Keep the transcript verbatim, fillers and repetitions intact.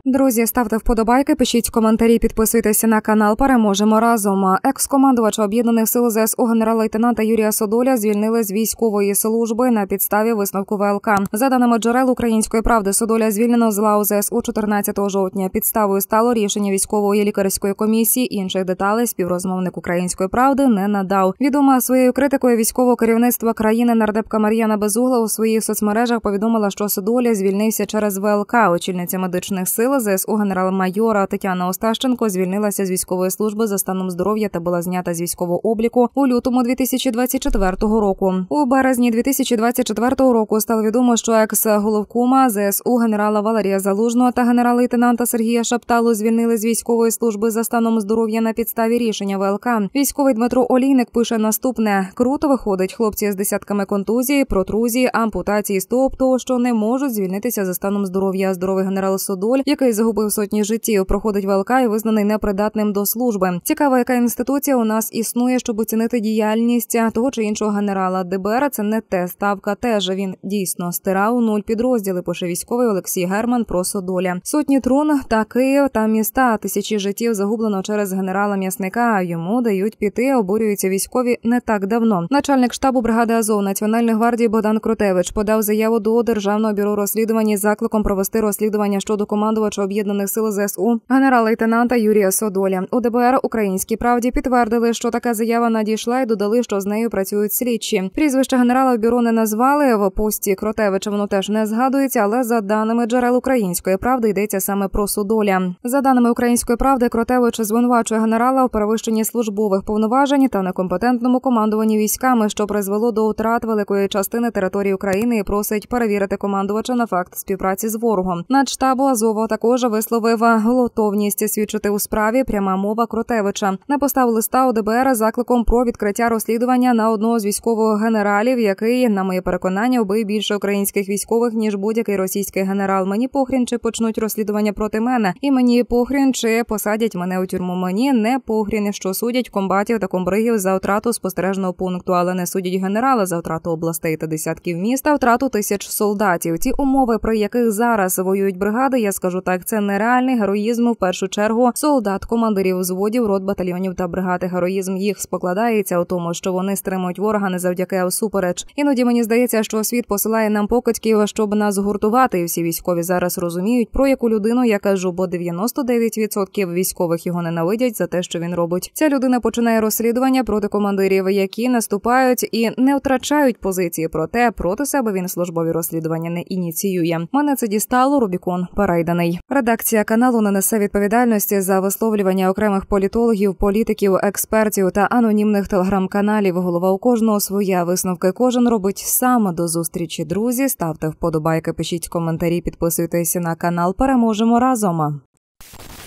Друзі, ставте вподобайки, пишіть коментарі, підписуйтеся на канал. Переможемо разом. Екс-командувача Об'єднаних сил ЗСУ генерал-лейтенанта Юрія Содоля звільнили з військової служби на підставі висновку ВЛК. За даними джерел «Української правди», Содоля звільнено з лав ЗСУ чотирнадцятого жовтня. Підставою стало рішення військової лікарської комісії. Інших деталей співрозмовник «Української правди» не надав. Відома своєю критикою військового керівництва країни нардепка Мар'яна Безугла у своїх соцмережах повідомила, що Содоля звільнився через ВЛК. Очільниця медичних сил ЗСУ генерал-майора Тетяна Остащенко звільнилася з військової служби за станом здоров'я та була знята з військового обліку у лютому дві тисячі двадцять четвертого року. У березні дві тисячі двадцять четвертого року стало відомо, що екс-головкома ЗСУ генерала Валерія Залужного та генерал-лейтенанта Сергія Шапталу звільнили з військової служби за станом здоров'я на підставі рішення ВЛК. Військовий Дмитро Олійник пише наступне: «Круто виходить, хлопці з десятками контузій, протрузій, ампутації стоп, того, що не можуть звільнитися за станом здоров'я. Здоровий генерал Содоль, який загубив сотні життів, проходить ВЛК і визнаний непридатним до служби. Цікаво, яка інституція у нас існує, щоб оцінити діяльність того чи іншого генерала. ДБР – це не те, ставка теж. Він дійсно стирав у нуль підрозділи», пише військовий Олексій Герман про Содоля. Сотні трун та Київ та міста, тисячі життів загублено через генерала М'ясника. Йому дають піти, обурюються військові не так давно. Начальник штабу бригади Азов Національної гвардії Богдан Кротевич подав заяву до Державного бюро розслідувань із закликом провести розслідування щодо командувача Об'єднаних сил ЗСУ генерал-лейтенанта Юрія Содоля. У ДБР «Українській правді» підтвердили, що така заява надійшла, і додали, що з нею працюють слідчі. Прізвище генерала в бюро не назвали, в пості Кротевича воно теж не згадується, але за даними джерел «Української правди» йдеться саме про Содоля. За даними «Української правди», Кротевич звинувачує генерала у перевищенні службових повноважень та некомпетентному командуванні військами, що призвело до втрат великої частини території України, і просить перевірити командувача на факт співпраці з ворогом. Надштабу Азова також висловив готовність свідчити у справі. Пряма мова Кротевича. Написав листа у ДБР закликом про відкриття розслідування на одного з військових генералів, який, на моє переконання, вбив більше українських військових, ніж будь-який російський генерал. Мені похрін, чи почнуть розслідування проти мене. І мені похрін, чи посадять мене у тюрму. Мені не похрін, що судять комбатів та комбригів за втрату спостережного пункту, але не судять генерала за втрату областей та десятків міст та втрату тисяч солдатів. Ті умови, при яких зараз воюють бригади, я скажу так, це нереальний героїзм в першу чергу солдат, командирів взводів, рот, батальйонів та бригади. Героїзм їх складається у тому, що вони стримують ворога не завдяки, а всупереч. Іноді мені здається, що світ посилає нам покидьків, щоб нас гуртувати, і всі військові зараз розуміють, про яку людину я кажу, бо дев'яносто дев'ять відсотків військових його ненавидять за те, що він робить. Ця людина починає розслідування проти командирів, які наступають і не втрачають позиції, проте проти себе він службові розслідування не ініціює. Мене це дістало, Рубікон перейданий. Редакція каналу не несе відповідальності за висловлювання окремих політологів, політиків, експертів та анонімних телеграм-каналів. Голова у кожного своя, висновки кожен робить сам. До зустрічі, друзі. Ставте вподобайки, пишіть коментарі, підписуйтесь на канал. Переможемо разом!